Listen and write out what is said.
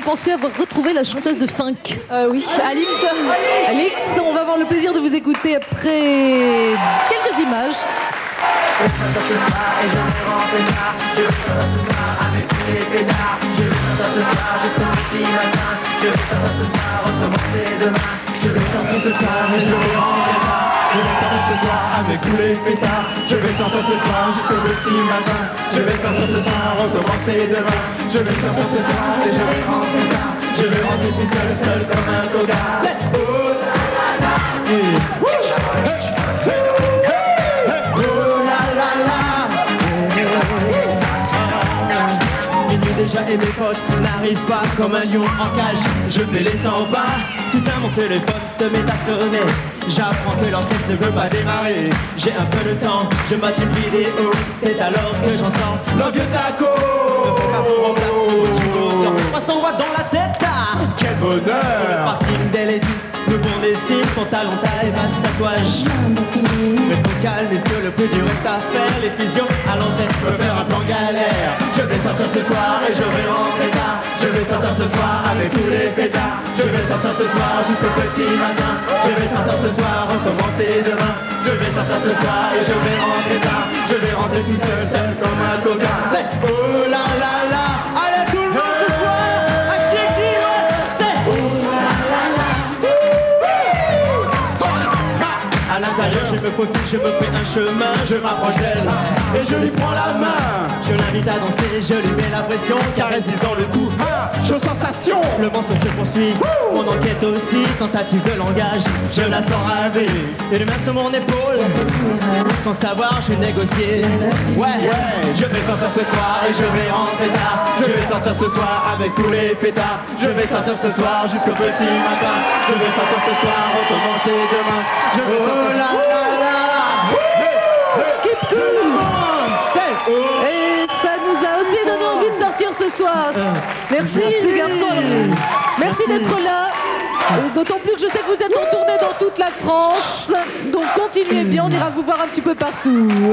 pensez avoir retrouvé la chanteuse de funk? Oui, Alix. Alix, on va avoir le plaisir de vous écouter après quelques images. Ce soir et je vais rentrer tard. Je vais sortir ce soir avec tous les pétards. Je vais sortir ce soir jusqu'au petit matin. Je vais sortir ce soir, recommencer demain. Je vais sortir ce soir et je vais rentrer tard. Je vais sortir ce soir avec tous les pétards. Je vais sortir ce soir jusqu'au petit matin. Je vais sortir ce soir, recommencer demain. Je vais sortir ce soir et je vais rentrer tard. Je vais rentrer tout seul, seul comme un coga. Oh la la la. Déjà et mes poches n'arrivent pas comme un lion en cage. Je fais les 100 pas. Soudain mon téléphone se met à sonner. J'apprends que l'orchestre ne veut pas démarrer. J'ai un peu de temps, je mate une vidéo. C'est alors que j'entends l'envieux taco. Le frère en place au bout du coton. 300 watts dans la tête. Quel bonheur. Sur le parking des ladies, nous font des signes. Pantalon, taille, basse, tatouage. Restons calmes et sur le plus dur reste à faire. Les fusions à l'entrée me faire un plan galère. Je vais sortir ce soir et je vais rentrer tard. Je vais sortir ce soir avec tous les pétards. Je vais sortir ce soir jusqu'au petit matin. Je vais sortir ce soir, recommencer demain. Je vais sortir ce soir et je vais rentrer tard. Je vais rentrer tout seul, seul comme un coca. C'est oh la la la. Allez tout le monde ce soir. À qui c'est oh la la la. À l'intérieur je me faufile, je me fais un chemin. Je m'approche d'elle et je lui prends la main. Je l'invite à danser, je lui mets la pression. Caresse bise dans le cou, chaud sensation. Le monstre se poursuit, mon enquête aussi. Tentative de langage, je la sens ravée. Une main sur mon épaule, sans savoir je négocie. Ouais, je vais sortir ce soir et je vais rentrer tard. Je vais sortir ce soir avec tous les pétards. Je vais sortir ce soir jusqu'au petit matin. Je vais sortir ce soir, recommencer demain. Je vais sortir Keep cool. Et ça nous a aussi donné envie de sortir ce soir. Merci les garçons. Merci d'être là. D'autant plus que je sais que vous êtes en tournée dans toute la France. Donc continuez bien, on ira vous voir un petit peu partout.